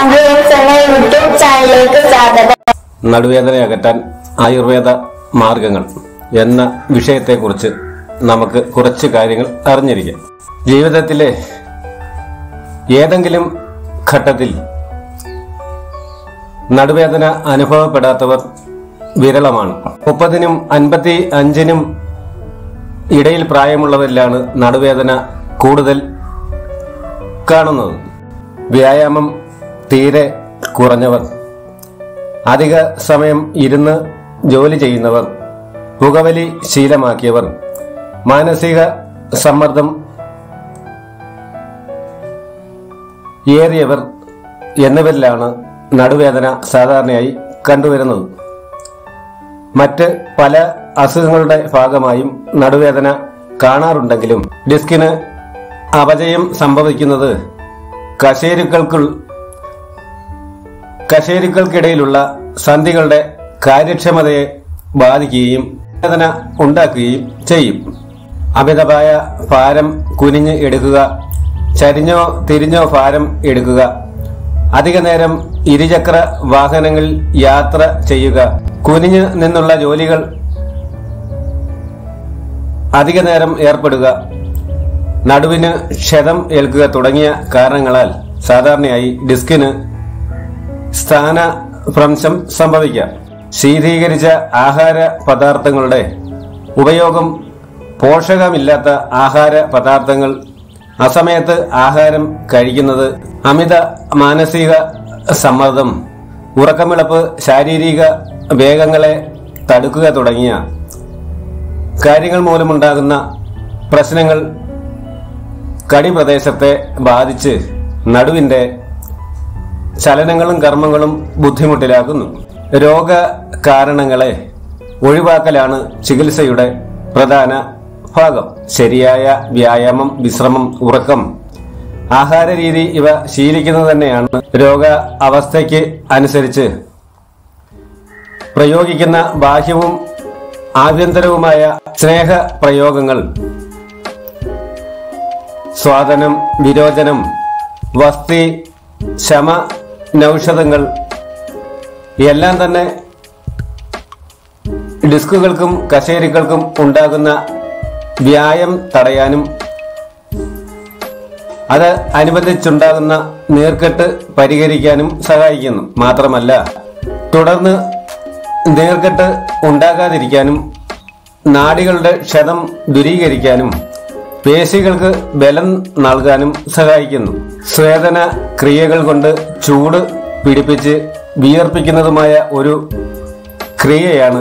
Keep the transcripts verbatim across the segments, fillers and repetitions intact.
YouTube ചാനലിലേക്ക് സ്വാഗതം. നടുവേദന അകറ്റാൻ ആയുർവേദ മാർഗങ്ങൾ എന്ന വിഷയത്തെക്കുറിച്ച് നമുക്ക് കുറച്ച് കാര്യങ്ങൾ അറിഞ്ഞിരിക്കാം. ജീവിതത്തിലെ ഏതെങ്കിലും ഘട്ടത്തിൽ നടുവേദന അനുഭവപ്പെടാത്തവർ വിരളമാണ്. മുപ്പതിനും അൻപത്തി അഞ്ചിനും ഇടയിൽ പ്രായമുള്ളവരിലാണ് നടുവേദന കൂടുതൽ കാണുന്നത്. വ്യായാമം തീരെ കുറഞ്ഞവർ, അധിക സമയം ഇരുന്ന് ജോലി ചെയ്യുന്നവർ, പുകവലി ശീലമാക്കിയവർ, മാനസിക സമ്മർദ്ദം ഏറിയവർ എന്നിവരിലാണ് നടുവേദന സാധാരണയായി കണ്ടുവരുന്നത്. മറ്റ് പല അസുഖങ്ങളുടെ ഭാഗമായും നടുവേദന കാണാറുണ്ടെങ്കിലും ഡിസ്കിന് അപചയം സംഭവിക്കുന്നത് കശേരുക്കൾക്കുൾ കശേരുക്കൾക്കിടയിലുള്ള സന്ധികളുടെ കാര്യക്ഷമതയെ ബാധിക്കുകയും വേദന ഉണ്ടാക്കുകയും ചെയ്യും. അമിതമായ ഭാരം കുനിഞ്ഞ് എടുക്കുക, ചരിഞ്ഞോ തിരിഞ്ഞോ ഭാരം എടുക്കുക, അധിക നേരം ഇരുചക്ര വാഹനങ്ങളിൽ യാത്ര ചെയ്യുക, കുനിഞ്ഞു നിന്നുള്ള ജോലികൾ അധിക നേരം ഏർപ്പെടുക, നടുവിന് ക്ഷതം ഏൽക്കുക തുടങ്ങിയ കാരണങ്ങളാൽ സാധാരണയായി ഡിസ്കിന് സ്ഥാനഭ്രംശം സംഭവിക്കാം. ശീതീകരിച്ച ആഹാര പദാർത്ഥങ്ങളുടെ ഉപയോഗം, പോഷകമില്ലാത്ത ആഹാര പദാർത്ഥങ്ങൾ, അസമയത്ത് ആഹാരം കഴിക്കുന്നത്, അമിത മാനസിക സമ്മർദ്ദം, ഉറക്കമിളപ്പ്, ശാരീരിക വേഗങ്ങളെ തടുക്കുക തുടങ്ങിയ കാര്യങ്ങൾ മൂലമുണ്ടാകുന്ന പ്രശ്നങ്ങൾ കടിപ്രദേശത്തെ ബാധിച്ച് നടുവിന്റെ ചലനങ്ങളും കർമ്മങ്ങളും ബുദ്ധിമുട്ടിലാക്കുന്നു. രോഗകാരണങ്ങളെ ഒഴിവാക്കലാണ് ചികിത്സയുടെ പ്രധാന ഭാഗം. ശരിയായ വ്യായാമം, വിശ്രമം, ഉറക്കം, ആഹാര രീതി ഇവ ശീലിക്കുന്നത് തന്നെയാണ് രോഗ അവസ്ഥയ്ക്ക് അനുസരിച്ച് പ്രയോഗിക്കുന്ന ബാഹ്യവും ആഭ്യന്തരവുമായ സ്നേഹ പ്രയോഗങ്ങൾ, സ്വാദനം, വിരോചനം, വസ്തി, ശമ നൌഷധങ്ങൾ എല്ലാം തന്നെ ഡിസ്കുകൾക്കും കശേരുക്കൾക്കും ഉണ്ടാകുന്ന വ്യായം തടയാനും അത് അനുബന്ധിച്ചുണ്ടാകുന്ന നീർക്കെട്ട് പരിഹരിക്കാനും സഹായിക്കുന്നു. മാത്രമല്ല, തുടർന്ന് നീർക്കെട്ട് ഉണ്ടാകാതിരിക്കാനും നാഡികളുടെ ക്ഷതം ദൂരീകരിക്കാനും പേശികൾക്ക് ബലം നൽകാനും സഹായിക്കുന്നു. സ്വേദന ക്രിയകൾ കൊണ്ട് ചൂട് പിടിപ്പിച്ച് വിയർപ്പിക്കുന്നതുമായ ഒരു ക്രിയയാണ്.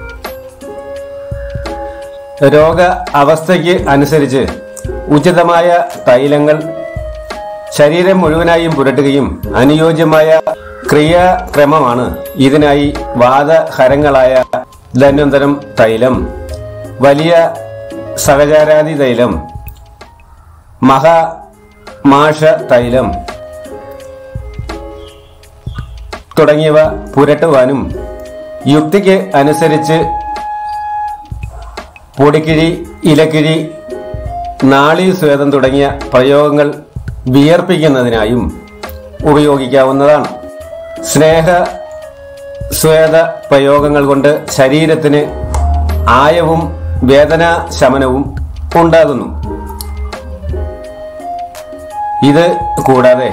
രോഗ അവസ്ഥയ്ക്ക് അനുസരിച്ച് ഉചിതമായ തൈലങ്ങൾ ശരീരം മുഴുവനായും പുരട്ടുകയും അനുയോജ്യമായ ക്രിയാക്രമമാണ് ഇതിനായി വാതഹരങ്ങളായ ധന്വന്തരം തൈലം, വലിയ സഹചാരാദി തൈലം, മഹാമാഷ തൈലം തുടങ്ങിയവ പുരട്ടുവാനും യുക്തിക്ക് അനുസരിച്ച് പൊടിക്കിഴി, ഇലക്കിഴി, നാളീസ്വേദം തുടങ്ങിയ പ്രയോഗങ്ങൾ വിയർപ്പിക്കുന്നതിനായും ഉപയോഗിക്കാവുന്നതാണ്. സ്നേഹ സ്വേദ പ്രയോഗങ്ങൾ കൊണ്ട് ശരീരത്തിന് ആയവും വേദനാ ശമനവും ഉണ്ടാകുന്നു. ഇത് കൂടാതെ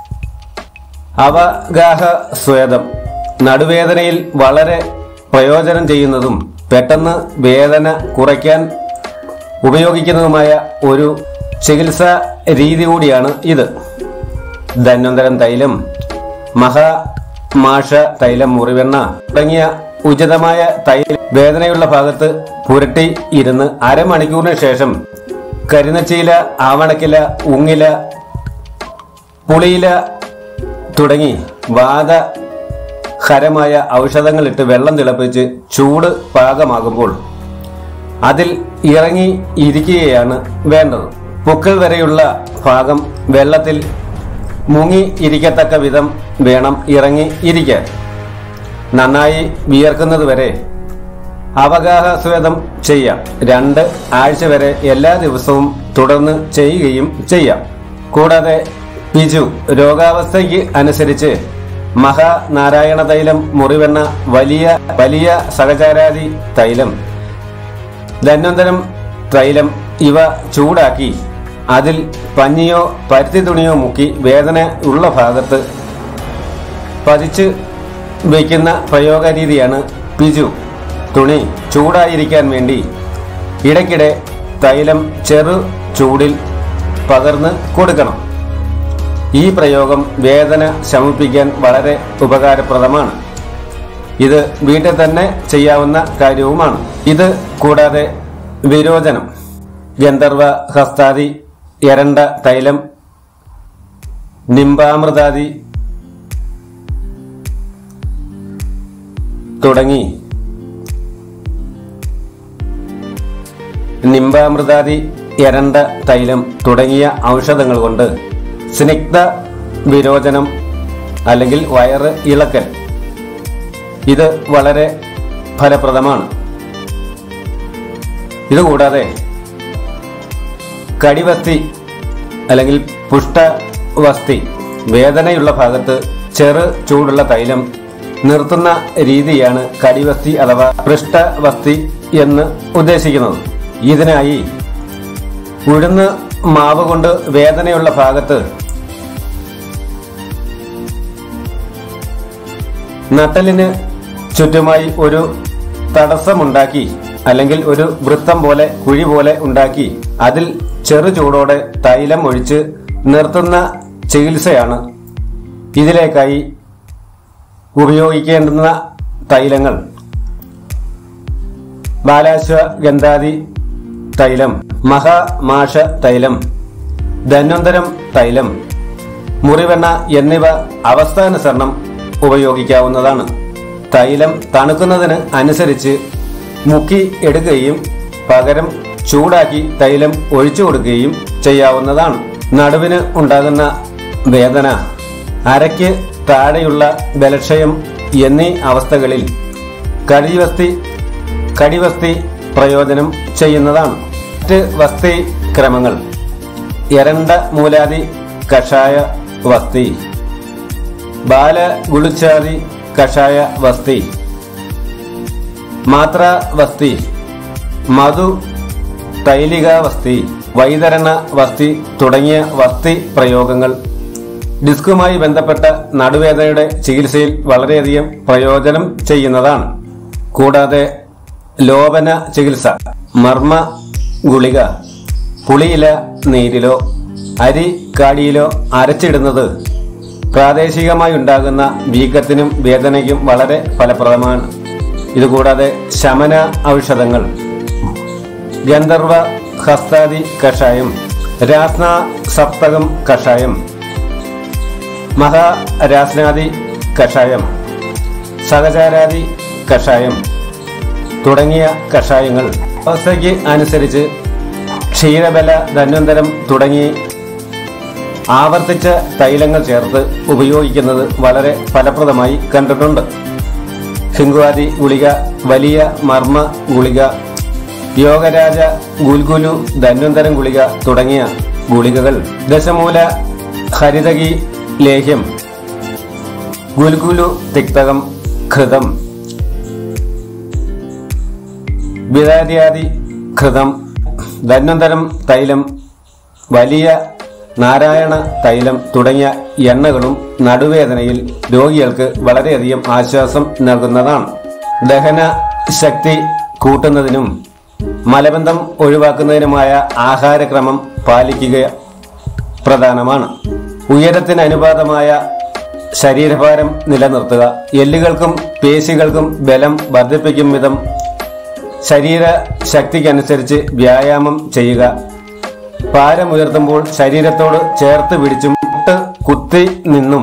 അവഗാഹ സ്വേദം നടുവേദനയിൽ വളരെ പ്രയോജനം ചെയ്യുന്നതും പെട്ടെന്ന് വേദന കുറയ്ക്കാൻ ഉപയോഗിക്കുന്നതുമായ ഒരു ചികിത്സാ രീതി കൂടിയാണ് ഇത്. ധന്വന്തരം തൈലം, മഹാമാഷ തൈലം, മുറിവെണ്ണ തുടങ്ങിയ ഉചിതമായ തൈലം വേദനയുള്ള ഭാഗത്ത് പുരട്ടി ഇരുന്ന് അരമണിക്കൂറിന് ശേഷം കരിനച്ചയില, ആവണക്കില, ഉങ്ങില, പുളിയില തുടങ്ങി വാതഹരമായ ഔഷധങ്ങളിട്ട് വെള്ളം തിളപ്പിച്ച് ചൂട് പാകമാകുമ്പോൾ അതിൽ ഇറങ്ങി ഇരിക്കുകയാണ് വേണ്ടത്. പൊക്കിൾ വരെയുള്ള ഭാഗം വെള്ളത്തിൽ മുങ്ങി ഇരിക്കത്തക്ക വിധം വേണം ഇറങ്ങി ഇരിക്കാൻ. നന്നായി വിയർക്കുന്നതുവരെ അവഗാഹസ്വേദം ചെയ്യാം. രണ്ട് ആഴ്ച വരെ എല്ലാ ദിവസവും തുടർന്ന് ചെയ്യുകയും ചെയ്യാം. കൂടാതെ പിജു രോഗാവസ്ഥയ്ക്ക് അനുസരിച്ച് മഹാനാരായണ തൈലം, മുറിവെണ്ണ, വലിയ വലിയ സഹചാരാദി തൈലം, ധന്വന്തരം തൈലം ഇവ ചൂടാക്കി അതിൽ പഞ്ഞിയോ പരുത്തി തുണിയോ മുക്കി വേദന ഉള്ള ഭാഗത്ത് പതിച്ച് വയ്ക്കുന്ന പ്രയോഗ രീതിയാണ് പിജു. തുണി ചൂടായിരിക്കാൻ വേണ്ടി ഇടയ്ക്കിടെ തൈലം ചെറു ചൂടിൽ പകർന്ന് കൊടുക്കണം. ഈ പ്രയോഗം വേദന ശമിപ്പിക്കാൻ വളരെ ഉപകാരപ്രദമാണ്. ഇത് വീട്ടിൽ തന്നെ ചെയ്യാവുന്ന കാര്യവുമാണ്. ഇത് കൂടാതെ വിരോചനം, ഗന്ധർവ ഹസ്താദി, എരണ്ട തൈലം, നിംബാമൃതാദി തുടങ്ങി നിംബാമൃതാദി എരണ്ട തൈലം തുടങ്ങിയ ഔഷധങ്ങൾ കൊണ്ട് സ്നിഗ്ധ വിരോചനം അല്ലെങ്കിൽ വയറ് ഇളക്കൽ ഇത് വളരെ ഫലപ്രദമാണ്. ഇതുകൂടാതെ കടിവസ്തി അല്ലെങ്കിൽ പുഷ്ടവസ്തി, വേദനയുള്ള ഭാഗത്ത് ചെറു ചൂടുള്ള തൈലം നിർത്തുന്ന രീതിയാണ് കടിവസ്തി അഥവാ പൃഷ്ഠവസ്തി എന്ന് ഉദ്ദേശിക്കുന്നത്. ഇതിനായി ഉഴുന്ന് മാവ് കൊണ്ട് വേദനയുള്ള ഭാഗത്ത് നട്ടലിന് ചുറ്റുമായി ഒരു തടസ്സമുണ്ടാക്കി അല്ലെങ്കിൽ ഒരു വൃത്തം പോലെ കുഴി പോലെ ഉണ്ടാക്കി അതിൽ ചെറു ചൂടോടെ തൈലം ഒഴിച്ച് നിർത്തുന്ന ചികിത്സയാണ്. ഇതിലേക്കായി ഉപയോഗിക്കേണ്ടുന്ന തൈലങ്ങൾ ബാലാശ്വഗന്ധാദി തൈലം, മഹാമാഷ തൈലം, ധന്വന്തരം തൈലം, മുറിവെണ്ണ എന്നിവ അവസ്ഥാനുസരണം ഉപയോഗിക്കാവുന്നതാണ്. തൈലം തണുക്കുന്നതിന് അനുസരിച്ച് മുക്കി എടുക്കുകയും പകരം ചൂടാക്കി തൈലം ഒഴിച്ചു കൊടുക്കുകയും ചെയ്യാവുന്നതാണ്. നടുവിന് ഉണ്ടാകുന്ന വേദന, അരയ്ക്ക് താഴെയുള്ള ബലക്ഷയം എന്നീ അവസ്ഥകളിൽ കടിവസ്തി കടിവസ്തി പ്രയോജനം ചെയ്യുന്നതാണ്. മറ്റ് വസ്തി ക്രമങ്ങൾ: എരണ്ട മൂലാദി കഷായ വസ്തി, ബാലഗുളിച്ചാദി കഷായ വസ്തി, മാത്രാവസ്തി, മധു തൈലികാവസ്തി, വൈതരണ വസ്തി തുടങ്ങിയ വസ്തി പ്രയോഗങ്ങൾ ഡിസ്കുമായി ബന്ധപ്പെട്ട നടുവേദനയുടെ ചികിത്സയിൽ വളരെയധികം പ്രയോജനം ചെയ്യുന്നതാണ്. കൂടാതെ ലോപന ചികിത്സ, മർമ്മ ഗുളിക പുളിയില നീരിലോ അരി കാടിയിലോ അരച്ചിടുന്നത് പ്രാദേശികമായി ഉണ്ടാകുന്ന വീക്കത്തിനും വേദനയ്ക്കും വളരെ ഫലപ്രദമാണ്. ഇതുകൂടാതെ ശമന ഔഷധങ്ങൾ: ഗന്ധർവ ഹസ്താദി കഷായം, രാസ്ന സപ്തകം കഷായം, മഹാരാസ്നാദി കഷായം, സഹചാരാദി കഷായം തുടങ്ങിയ കഷായങ്ങൾ അവസ്ഥയ്ക്ക് അനുസരിച്ച് ക്ഷീരബല, ധന്വന്തരം തുടങ്ങി ആവർത്തിച്ച തൈലങ്ങൾ ചേർത്ത് ഉപയോഗിക്കുന്നത് വളരെ ഫലപ്രദമായി കണ്ടിട്ടുണ്ട്. ഹിംഗുവാദി ഗുളിക, വലിയ മർമ്മ ഗുളിക, യോഗരാജ ഗുൽഗുലു, ധന്വന്തരം ഗുളിക തുടങ്ങിയ ഗുളികകൾ, ദശമൂല ഹരിതകി ലേഹ്യം, ഗുൽഗുലു തിക്തകം, ഘൃതം, വിദാര്യാദി ഘൃതം, ധന്വന്തരം തൈലം, വലിയ നാരായണ തൈലം തുടങ്ങിയ എണ്ണകളും നടുവേദനയിൽ രോഗികൾക്ക് വളരെയധികം ആശ്വാസം നൽകുന്നതാണ്. ദഹന ശക്തി കൂട്ടുന്നതിനും മലബന്ധം ഒഴിവാക്കുന്നതിനുമായ ആഹാരക്രമം പാലിക്കുക പ്രധാനമാണ്. ഉയരത്തിന് അനുപാതമായ ശരീരഭാരം നിലനിർത്തുക, എല്ലുകൾക്കും പേശികൾക്കും ബലം വർദ്ധിപ്പിക്കും വിധം ശരീര ശക്തിക്കനുസരിച്ച് വ്യായാമം ചെയ്യുക, ഭാരമുയർത്തുമ്പോൾ ശരീരത്തോട് ചേർത്ത് പിടിച്ചും മുട്ട് കുത്തി നിന്നും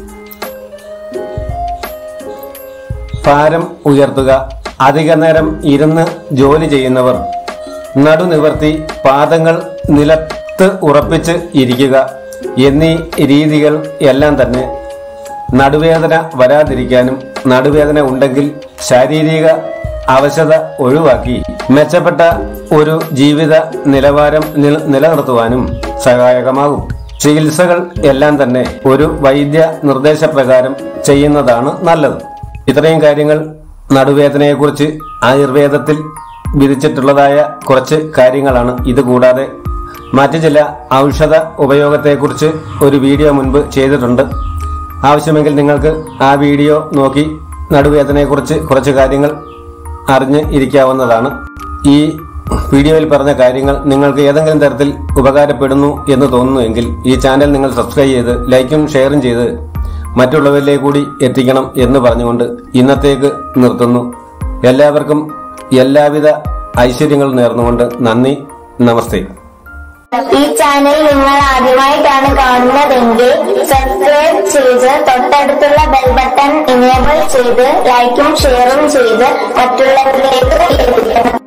ഭാരം ഉയർത്തുക, അധിക നേരം ഇരുന്ന് ജോലി ചെയ്യുന്നവർ നടുനിവർത്തി പാദങ്ങൾ നിലത്ത് ഉറപ്പിച്ച് ഇരിക്കുക എന്നീ രീതികൾ എല്ലാം തന്നെ നടുവേദന വരാതിരിക്കാനും നടുവേദന ഉണ്ടെങ്കിൽ ശാരീരിക അവശത ഒഴിവാക്കി മെച്ചപ്പെട്ട ഒരു ജീവിത നിലവാരം നിലനിർത്തുവാനും സഹായകമാകും. ചികിത്സകൾ എല്ലാം തന്നെ ഒരു വൈദ്യ നിർദ്ദേശപ്രകാരം ചെയ്യുന്നതാണ് നല്ലത്. ഇത്രയും കാര്യങ്ങൾ നടുവേദനയെക്കുറിച്ച് ആയുർവേദത്തിൽ വിധിച്ചിട്ടുള്ളതായ കുറച്ച് കാര്യങ്ങളാണ്. ഇതുകൂടാതെ മറ്റു ചില ഔഷധ ഉപയോഗത്തെക്കുറിച്ച് ഒരു വീഡിയോ മുൻപ് ചെയ്തിട്ടുണ്ട്. ആവശ്യമെങ്കിൽ നിങ്ങൾക്ക് ആ വീഡിയോ നോക്കി നടുവേദനയെക്കുറിച്ച് കുറച്ച് കാര്യങ്ങൾ അറിഞ്ഞ് ഇരിക്കാവുന്നതാണ്. ഈ വീഡിയോയിൽ പറഞ്ഞ കാര്യങ്ങൾ നിങ്ങൾക്ക് ഏതെങ്കിലും തരത്തിൽ ഉപകാരപ്പെടുന്നു എന്ന് തോന്നുന്നുവെങ്കിൽ ഈ ചാനൽ നിങ്ങൾ സബ്സ്ക്രൈബ് ചെയ്ത് ലൈക്കും ഷെയറും ചെയ്ത് മറ്റുള്ളവരിലേക്ക് കൂടി എത്തിക്കണം എന്ന് പറഞ്ഞുകൊണ്ട് ഇന്നത്തേക്ക് നിർത്തുന്നു. എല്ലാവർക്കും എല്ലാവിധ ഐശ്വര്യങ്ങളും നേർന്നുകൊണ്ട് നന്ദി, നമസ്തേ. ഈ ചാനൽ നിങ്ങൾ ആദ്യമായിട്ടാണ് കാണുന്നതെങ്കിൽ സബ്സ്ക്രൈബ് ചെയ്ത് തൊട്ടടുത്തുള്ള ബെൽ ബട്ടൺ എനേബിൾ ചെയ്ത് ലൈക്കും ഷെയറും ചെയ്ത് മറ്റുള്ളവരിലേക്ക് എത്തിക്കണം.